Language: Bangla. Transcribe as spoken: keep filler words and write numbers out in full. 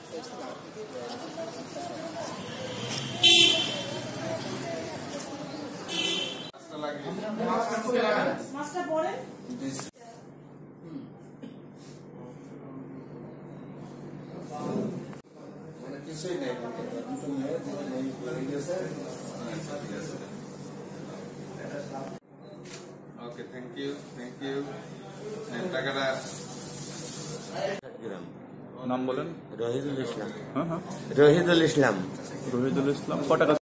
মাছটা পড়ে মানে কিছুই নেই, দুটো মেয়ে দুটো নেই করে গেছে। Okay, thank you, thank you. টাকাটা নাম বলেন। রহিদুল ইসলাম। হ্যাঁ হ্যাঁ রহিদুল ইসলাম। রহিদুল ইসলাম। ক টাকা